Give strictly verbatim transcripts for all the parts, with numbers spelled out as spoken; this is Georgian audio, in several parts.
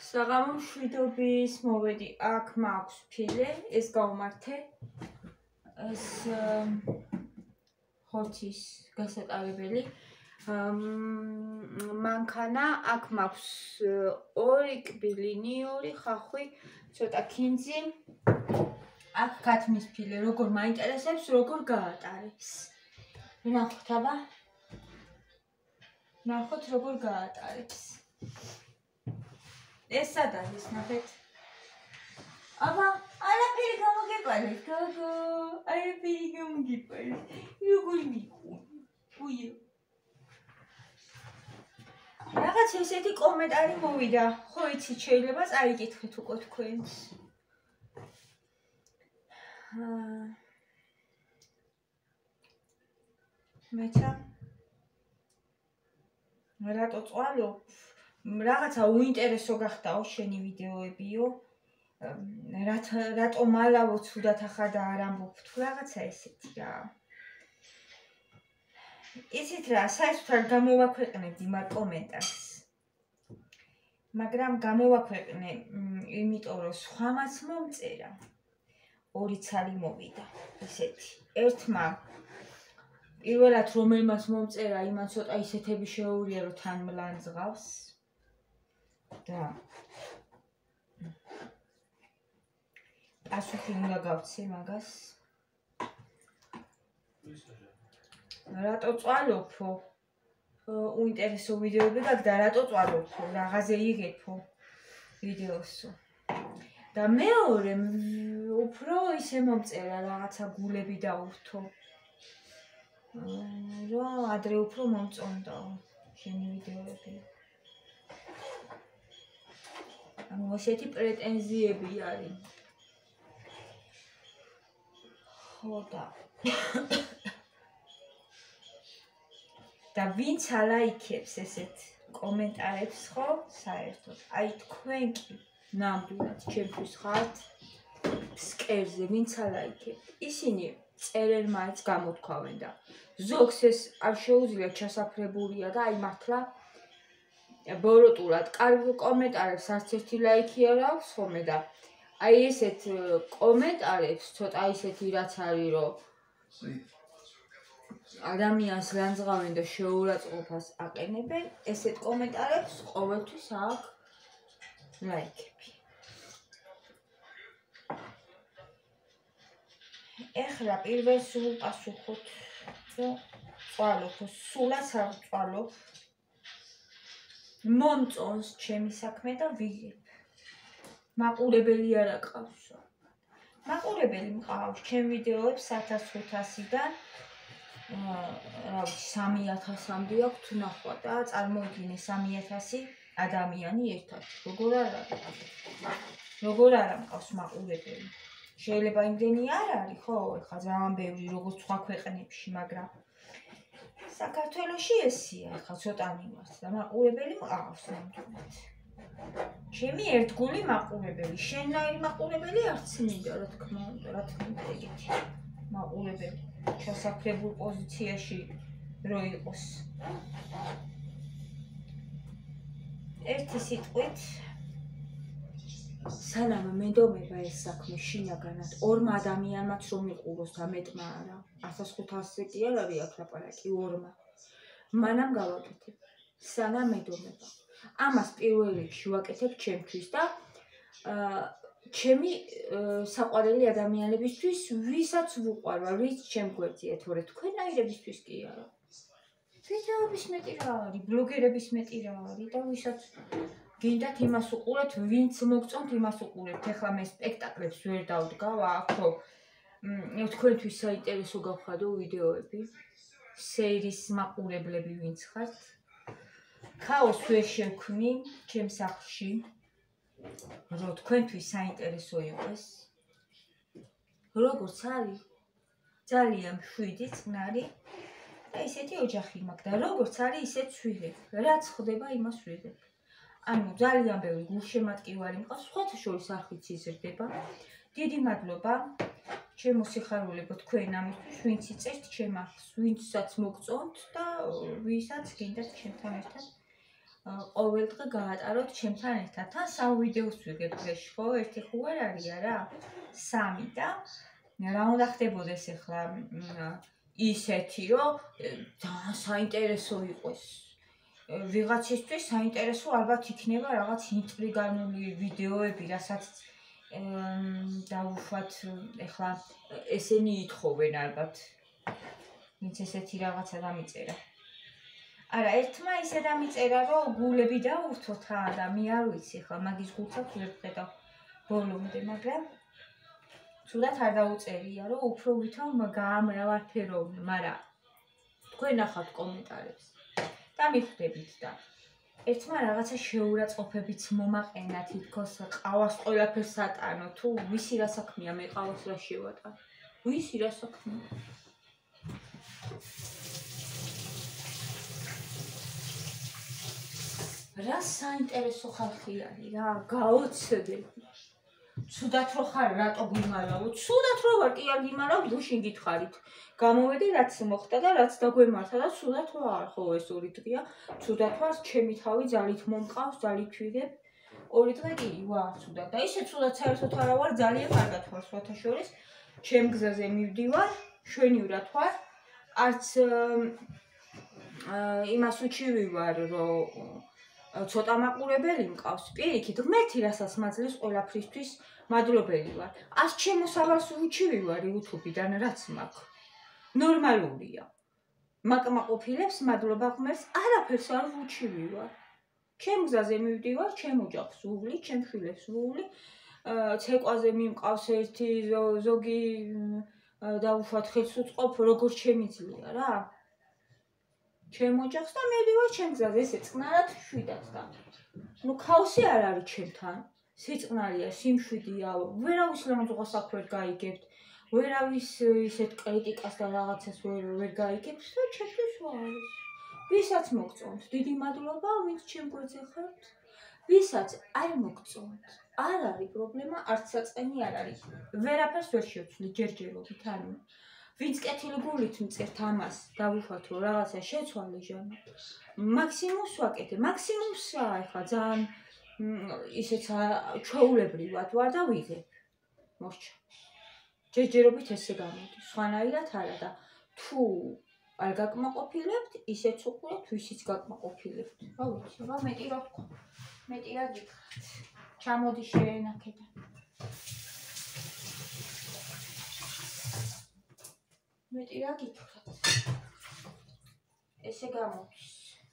საღამო მშვიდობის მოვედი აქ მაქვს ფილე ეს გავმართე ეს ხორცის გასატარებელი მანქანა აქ მაქვს ორი კბილინი ორი ხახვი ცოტა ქინძი აქ გათმის ფილე როგორ მაინტერესებს როგორ გაატარებს ნახოთ აბა ნახოთ როგორ გაატარებს ეს სად არის ნახეთ აბა არაფერი გამოგეყარეთ გოგო არაფერი გამოგეყარეთ როგორ მიყო უიო რაღაც ესეთი კომენტარი მოვიდა ხო იცით შეიძლება წაიკითხეთ უკვე თქვენს მეცა რატო წვალობ რაღაცა უინტერესო გახდაო შენი ვიდეოებიო რატო მალავო ცუდად ახლა და არ ამბობ თუ რაღაცა ესეთი რა იცით რა საერთოდ გამოვაქვეყნებდი მაგ კომენტარს მაგრამ გამოვაქვეყნე იმიტომ რომ სხვამაც მომწერა ორი ცალი მოვიდა ესეთი ერთმა პირველად რომელმაც მომწერა იმან ცოტა ისეთები შეუურია რომ თან მლანძღავს და პასუხი უნდა გავცე მაგას რატო წვალობო უინტერესო ვიდეოები გაქვს და რატო წვალობო რაღაცე იღებო ვიდეოსო და მეორე უფრო ისე მომწერა რაღაცა გულები დაურთო რომ ადრე უფრო მომწონდაო შენი ვიდეოები ანუ ესეთი პრეტენზიები არის ხო და და ვინც ალაიქებს ესეთ კომენტარებს ხო საერთოდ აი თქვენ კი ნამდვილად ჩემთვის ხართ სკერზე ვინც ალაიქებს ისინი წერენ მაინც გამოთქვავენ და ზოგს ეს არ შეუძლია ჩასაფრებულია და აი მართლა ბოროტულად კარგ კომენტარებს არც ერთი ლაიქი არ აქვს ხოლმე და აი ესეთ კომენტარებს ცოტა ისეთი რაც არის რომ ადამიანს ლანძღავენ და შეურაცხყოფას აყენებენ ესეთ კომენტარებს ყოველთვის აქვს ლაიქები ეხლა პირველს ვუპასუხოთ რომ წვალობ სულაც არ წვალობ მომწონს ჩემი საქმე და ვიღებ მაყურებელი არ აკავსო მაყურებელი მყავს ჩემ ვიდეოებს ათას ხუთასიდან რა ვიცი სამი ათასამდე აქვს ნახვა და წარმოვიდგინე სამი ათასი ადამიანი ერთად როგორ არა როგორ არა მყავს მაყურებელი შეიძლება იმდენი არ არის ხო ხა ძალიან ბევრი როგორც სხვა ქვეყნებში მაგრამ საქართველოში ესია ხა ცოტანი ვართ და მაყურებელი მყავს ნამდვილად ჩემი ერთგული მაყურებელი შენნაირი მაყურებელი არც მინდა რა თქმა უნდა რა თქმა უნდა ეგეთი მაყურებელი ჩასაფრებულ პოზიციაში რო იყოს ერთი სიტყვით სანამ მენდომება ეს საქმე შინაგანად ორმა ადამიანმაც რომ იყუროს და მეტმა არა ათას ხუთასზე კი არ არის აქ ლაპარაკი ორმა მანამ გავაკეთებ სანამ მენდომება ამას პირველ რიგში ვაკეთებ ჩემთვის და ჩემი საყვარელი ადამიანებისთვის ვისაც ვუყვარ ვის ჩემ გვერდზეა თორე თქვენაირებისთვის კი არა ვიდეოების მეტი რა არის ბლოგერების მეტი რა არის და ვისაც გინდათ იმას უყურეთ ვინც მოგწონთ იმას უყურებთ ეხლა მე სპექტაკლებს ვერ დავდგავ აქ რომ თქვენთვის საინტერესო გავხადო ვიდეოები სეირის მაყურებლები ვინც ხართ ქაოს ვერ შევქმნი ჩემ სახლში რომ თქვენთვის საინტერესო იყოს როგორც არის ძალიან მშვიდი წყნარი და ისეთი ოჯახი მაქვს და როგორც არის ისეც ვიღებ რაც ხდება იმას ვიღებ ანუ ძალიან ბევრი გულშემატკივარი მყავს სხვათა შორის არხიც იზრდება დიდი მადლობა ჩემო სიხარულებო თქვენ ამისთვის ვინც იწერთ ჩემ არხს ვინცაც მოგწონთ და ვისაც გინდათ ჩემთან ერთად ყოველდღე გაატაროთ ჩემთან ერთად. თან სამ ვიდეოს ვიღებ დღეში, ხო? ერთი ხო არ არის არა? სამი და რა უნდა ხდებოდეს ახლა ისეთი, რომ ძალიან საინტერესო იყოს. ვიღაცისთვის საინტერესო ალბათ იქნება რაღაც ინტრიგანული ვიდეოები, რასაც დავუშვათ ახლა ესენი ითხოვენ ალბათ. ვინც ესეთი რაღაცა დამიწერა. არა, ერთმა ისე დამიწერა, რომ გულები დაურთოთა და მე არ ვიცი ხა მაგის გულსაც ვერ ვხედავ ბოლომდე, მაგრამ ცუდად არ დაუწერია, რომ უფრო ვითომ გაამრავალფეროვნე, მაგრამ თქვენ ნახავთ კომენტარებს და მიხვდებით და ერთმა რაღაცა შეურაცხყოფებიც მომაყენა თითქოს ყავას ყველაფერს ატანო, თუ ვისი რა საქმეა მე ყავას რა შევატან. ვისი რა საქმეა? რა საინტერესო ხალხი არის რა, გაოცდები. ცუდად რო ხარ, რატო გიმალავო? ცუდად რო ვარ, კი არ გიმალავ, გუშინ გითხარით. გამოვედი რაც მოხდა და რაც დაგვემართა და ცუდად რო არ ხო ეს ორი დღეა. ცუდად ვარ, ჩემი თავი ძალით მომყავს, ძალით ვიღებ. ორი დღე კი ვარ ცუდად და ისე ცუდად საერთოდ არა ვარ, ძალიან კარგად ვარ სხვათა შორის. ჩემ გზაზე მივდივარ, შვენივრად ვარ. არც იმას უჩივი ვარ, რომ ცოტა მაყურებელი მყავს. პირიქით, ღმერთი რასაც მაძლევს ყველაფრისთვის მადლობელი ვარ. ას ჩემოსავალს უჩივი ვარ YouTube-დან, რაც მაქვს. ნორმალურია. მაკმაყოფილებს მადლობა ღმერთს, არაფერს არ უჩივი ვარ. ჩემ გზაზე მივდივარ, ჩემ ოჯახს ვუვლი, ჩემ შვილებს ვუვლი. ცეკვაზე მიმყავს ერთი ზოგი დავუშვათ ხელს უწყობ, როგორ შემიძლია რა. ჩემ ოჯახს და მივდივარ ჩემ გზაზე, ესე წყნარად შვიდად და ნუ ქაოსი არ არის ჩემთან. სიწყნარია, სიმშვიდეა, ვერავის ლამაზ საქმე ვერ გაიგებთ, ვერავის ისეთ კრიტიკას და რაღაცას ვერ ვერ გაიგებთ და ჩემთვის არის. ვისაც მოგწონთ, დიდი მადლობა, ვინც ჩემ გვერდზე ხართ. ვისაც არ მოგწონთ, არ არის პრობლემა, არც საწყენი არ არის. ვერაფერს ვერ შევცვლი ჯერჯერობით, ანუ ვინც კეთილი გულით მწერთ ამას, დავუშვათ რომ რაღაცა შეცვალე ჟანა. მაქსიმუმს ვაკეთებ, მაქსიმუმს რა ახლა ძალიან ისეც ჩვეულებრივად ვარ და ვიღებ. მორჩა. ჯერჯერობით ესე გამოდის, სხვანაირად არა და თუ არ გაკმაყოფილებთ, ისეც უყურებთ, ვისიც გაკმაყოფილებთ. რა ვიცი, რა მეტი რა ვქო. მეტი რა გითხრათ. ჩამოდი შენ აქედან. მეტი რა გითხრათ. ესე გამოდის.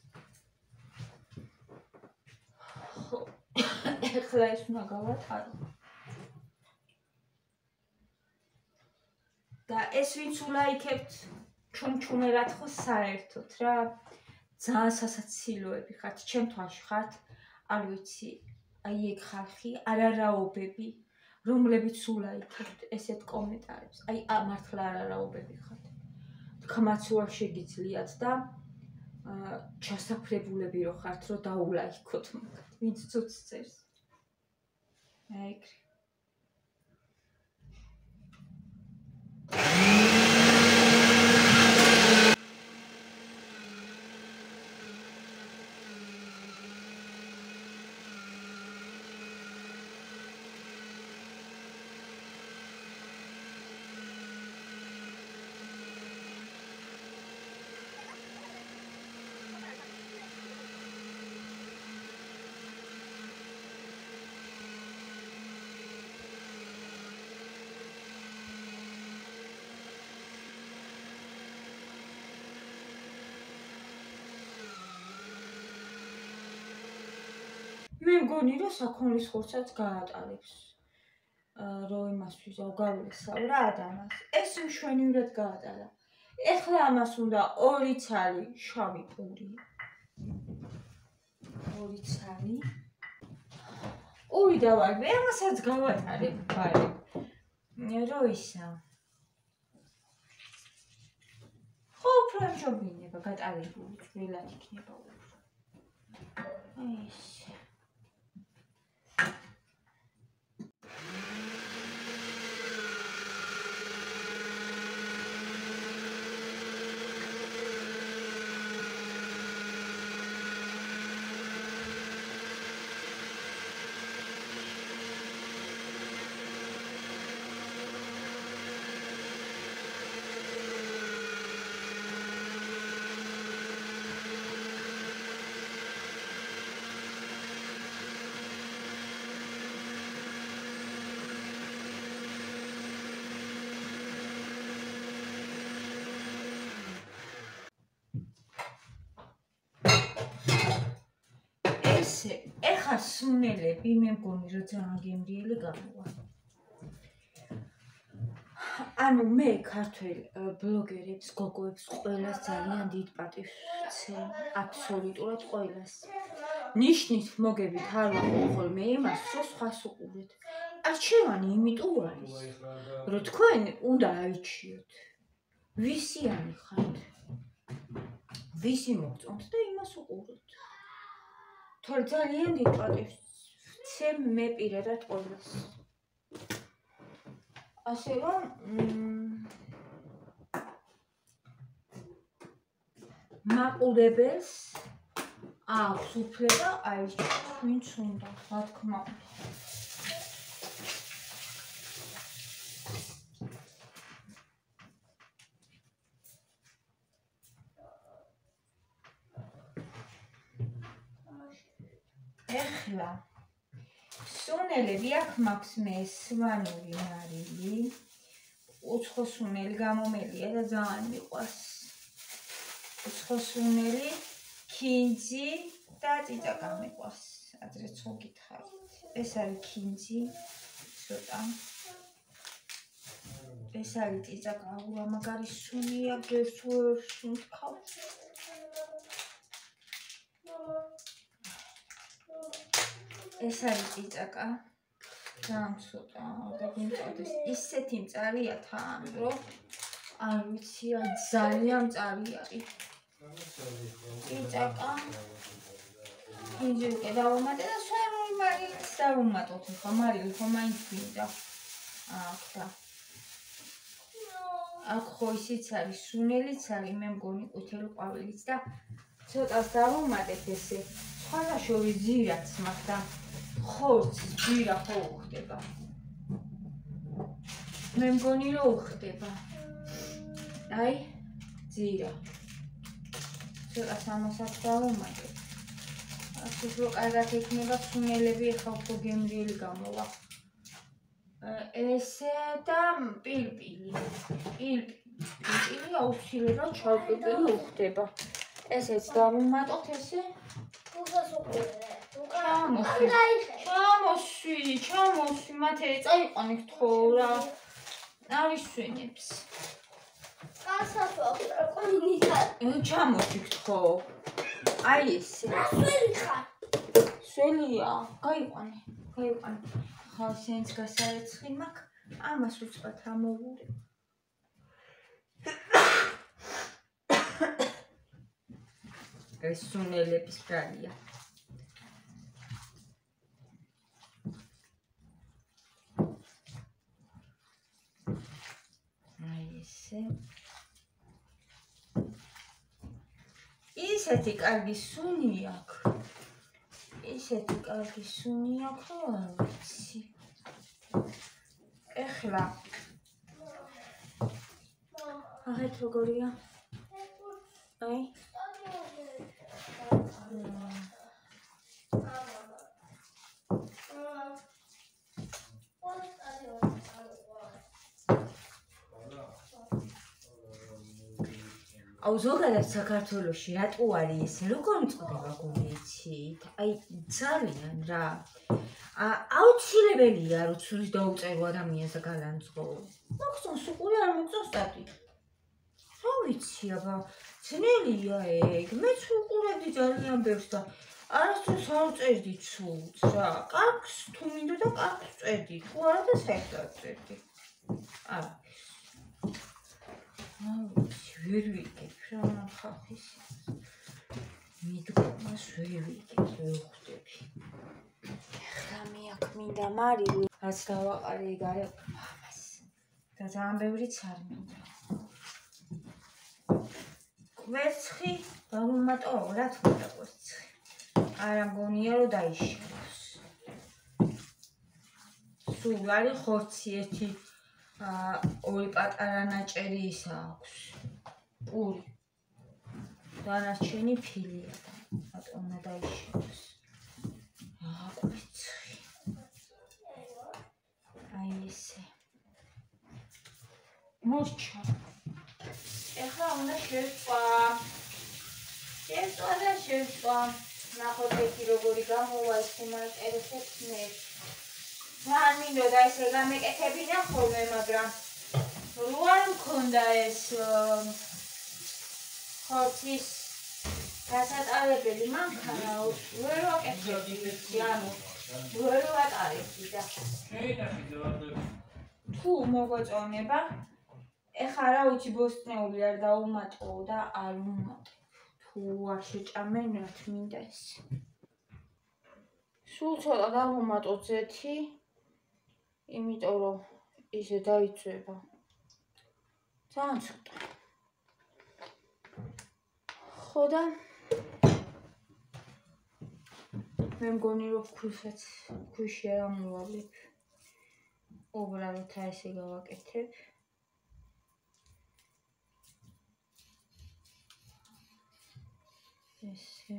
ეხლა ეს უნდა გავატარო. და ეს ვინც ულაიქებთ ჩუმჩუმერად ხო საერთოდ რა. ძალიან სასაცილოები ხართ, ჩემ თვალში ხართ, არ ვიცი, აი ეგ ხალხი, არარაობები, რომლებიც ულაიქებთ ესეთ კომენტარებს. აი მართლა არარაობები ხართ. თქმაც უარ შეგიძლიათ და ჩასაფრებულები რო ხართ, რომ დაულაიქოთ მაგათ, ვინც ცუდს წერს. აი მე მგონი რომ საქონლის ხორცაც გაატარებს. რომ იმასთვის გავგავლესავ რა ადამიანს. ეს მშვენივრად გაატარა. ეხლა ამას უნდა ორი ცალი შავი პური. ორი ცალი. ორი დავარგე, ამასაც გავატარებ ბარე. რო ისა. ხო, უფრო ამჟობინება გატარებული, ველად იქნება უფრო. ეს ესე, ეხა სუნელები მე მგონი რომ ძალიან გემრიელი გამოვა. ანუ მე ქართველ ბლოგერებს, გოგოებს ყველას ძალიან დიდ პატივს ვცემ, აბსოლუტურად ყველას. ნიშნით მოგებით არ ვაყოლ ხოლმე იმას, რომ სხვას უყურეთ. არჩევანი იმიტომ არის, რომ თქვენ უნდა აიჩიოთ, ვისიანი ხართ, ვისი მოგწონთ და იმას უყუროთ. თორე ძალიან დიდ პატივს ვცემ მე პირადად ყველას. ასე რომ მაყურებელს აქვს უფლება აირჩიოს ვინც უნდა, რა თქმა უნდა. ეხლა სუნელები აქ მაქვს მე სვანური მარილი, უცხო სუნელი გამომელია და ძალიან მიყვარს. უცხო სუნელი, ქინძი და წიწაკა მიყვარს, ადრეც ხო გითხარით. ეს არის ქინძი, ცოტა. ეს არის წიწაკა, უა მაგარი სუნია, გერთო სუნ თქვა. ეს არის წიწაკა, ძალიან ცოტა და გიმწოდეს. ისეთი მწარია თან, რომ არ ვიცი, ძალიან მწარი არის. წიწაკა, ინჯერი დავუმატე და სვანური მარილიც დავუმატოთ. ხო, მარილი ხო მაინც გვინდა. აქ და აქ ხო ისიც არის, სუნელიც არის, მე მგონი ყვითელი ყვავილიც და ცოტას დავუმატეთ ესე. სხვადასხვა ძირაც მაქვს და ხორცს ძირა ხო უხდება. მე მგონი რომ უხდება. აი, ძირა. ცოტას ამასაც დავუმატეთ. ასე რომ კარგად იქნება სუნელები ახლა უფრო გემრიელი გამოვა. ესე და პილპილი. პილპილი აუცილებლად ჩავპილპილი უხდება. ესეც დავუმატოთ ესე. ჩამოსვი, ჩამოსვი, ჩამოსვი, მათე წაიყვანეთ ხო რა. არის სვენებს. ჩამოსვი ხო. აი ესე. სველი ხარ. სველია, გაიყვანე, გაიყვანე. ხა სენს გასარეცხი მაქვს, ამას უცბად ამოვურე. ეს სუნელების ბრალია. აი ესე. ისეთი კარგი სუნი აქვს. ისეთი კარგი სუნი აქვს, რომ არ ვიცი. ეხლა აღეთ როგორია? აი აუ ზოგადად საქართველოში რატო არის ეს? როგორ მწყდება გულიცით? აი ძალიან რა. აუცილებელია რომ ცურის დაუწერო ადამიანს და გალანძღო. მოგწონს უყურე არ მოგწონს სტატი. რა ვიცი აბა, ძნელია ეგ. მეც უყურებდი ძალიან ბევრს და არასდროს არ წერდი ცუდს რა. კარგს თუ მინდო და კარგს წერდი. თუ არა და საერთოდ წერდი. არა. ვერ ვიგებ რა ხალხის მიდგომას ვერ ვიგებ, ვერ ვხვდები. ეხლა მე აქ მინდა მარილი, რაც დავაყარე ეგ არის ამას და ძალიან ბევრიც არ მინდა. კვერცხი დავუმატო, რა თქმა უნდა კვერცხი. არა მგონია რომ დაიშალოს. სულ არის ხორცი ერთი ორი პატარა ნაჭერი ის აქვს. პური. დანარჩენი ფილია და რატომ უნდა დაიშალოს. აა კვერცხი. აი ესე. მორჩა. ეხლა უნდა შევწვა. შევწვა და შევწვა. ნახოთ ერთი როგორი გამოვა ის ხუმანტერესებს მე. ძალიან მინდოდა ესე გამეკეთებინა ხოლმე, მაგრამ რო არ მქონდა ეს ხორცის გასატარებელი მანქანა, ვერ ვაკეთებდი ვიცი, ანუ ვერ ვატარებდი და თუ მოგოწონება, ეხლა რა ვიცი ბოსტნეული არ დაუმატო და არ უმატებ. თუ არ შეჭამენ რა თმინდა ეს. სულ ცოტა დავუმატოთ ზეთი, იმიტომ რომ ისე დაიწვება. ძალიან ცოტა. ხო და მე მგონი რომ ქვიშაც ქვიში არ ამოვალებ. უბრალოდ ესე გავაკეთებ. ესე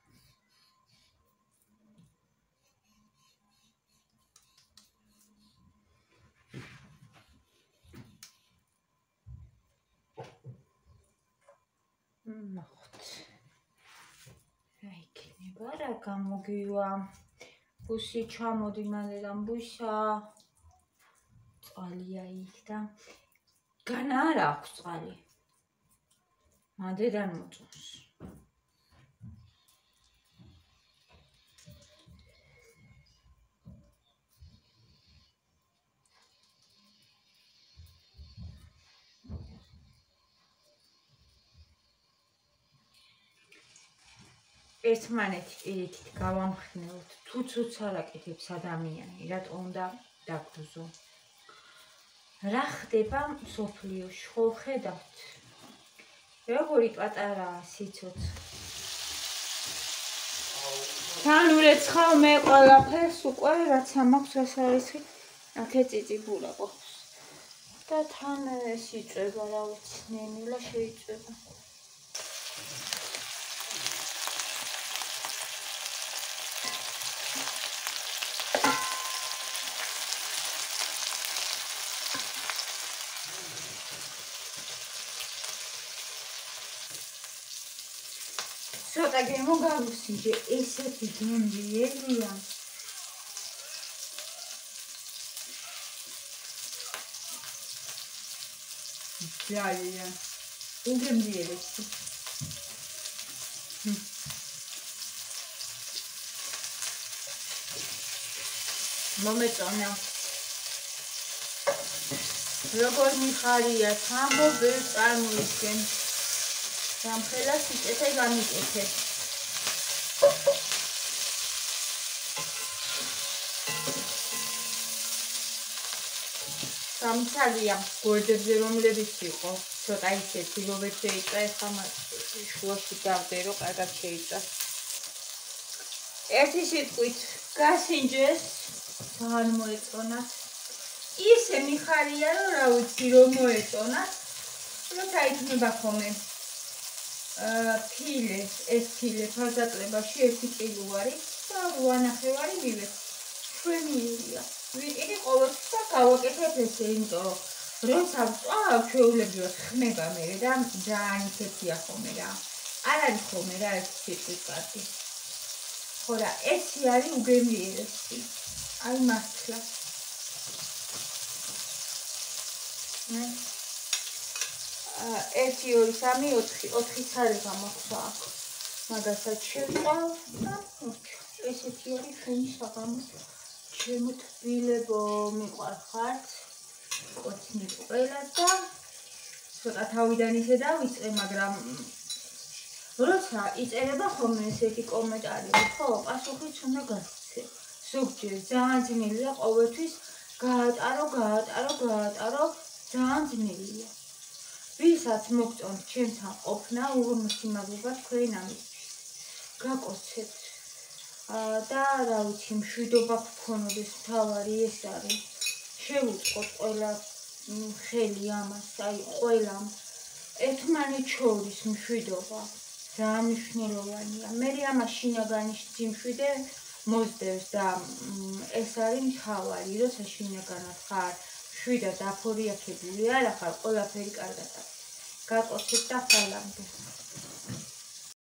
ნახოთ. რა იქნება, რა გამოგივა. ბუსი ჩამოდი მანდედან ბუსა. წყალია იქ და განა არ აქვს წყალი. მანდედან მოწონს. ერთმანეთი პირიქით გავამხნევოთ, თუ ცუც არ აკეთებს ადამიანი, რატო უნდა დაგვზო. რა ხდება მსოფლიოში, ხო ხედავთ? როგორი პატარაა სიცოცხლე. თან ვრეცხავ მე ყველაფერს უკვე, რაც ამაქვს რას არის, აქ ეწიწიბურა ყოფს. და თან ეს იწვება, რა ვიცი, ნენილა შეიწვება. ცოტა გემო გავუსინჯე, ესეთი გემრიელია. ძალიან უგემრიელესი. მომეწონა. როგორ მიხარია, თამო ვერ წარმოიდგენ. სამხელა სიწეთე გამიკეთე. სამცალია გვერდებზე რომლებიც იყო, ცოტა ისეთი რომ ვერ შეიწვა, ეხლა შუაში დავდე რომ კარგად შეიწვა. ერთი სიტყვით გასინჯეს, ძალიან მოეწონათ. ისე მიხარია რომ რა ვიცი რომ მოეწონათ, როცა იქნება ხოლმე ფილე, ეს ფილე ფაზატლებაში ერთი კილოვარი და რვანახევარი მივეთ. შვენიერია. ვიყიდი ყოველთვის და გავაკეთებ ესე, იმიტომ რომ როცა ვწვავ, ჩვეულებრივად ხმება მე და ძალიან ისეთია ხოლმე რა. არ არის ხოლმე რა ეს სიტყვით კარგი. ხო რა, ესი არის უგემრიელესი. აი მართლა. ერთი, ორი, სამი, ოთხი, ოთხი ცალი გამაქვს აქ. მაგასაც შევყავ და ესეთი არის ჩვენი საღამო. ჩემო თბილებო, მიყვარხართ. კოცნით ყველა და ცოტა თავიდან ისე დავიწყე, მაგრამ როცა იწერება ხოლმე ესეთი კომენტარები, ხო, პასუხიც უნდა გასცე. ზოგჯერ ძალიან ძნელია ყოველთვის გაატარო, გაატარო, გაატარო, ძალიან ძნელია. ვისაც მოგწონთ ჩემთან ყოფნა, უღრმესი მადლობა თქვენ ამისთვის. გაკოცებთ. და რა ვიცი, მშვიდობა გქონოდეს, მთავარი ეს არის. შევუწყოთ ყველა ხელი ამას, აი ყველამ. ერთმანეთს შორის მშვიდობა ძალიან მნიშვნელოვანია. მე ამას შინაგანის სიმშვიდე მოსდევს და ეს არის მთავარი, როცა შინაგანად ხარ, მშვიდად აფორიაქებული არ ახარ, ყველაფერი კარგად არის. გაკოცებთ და ხალამდე.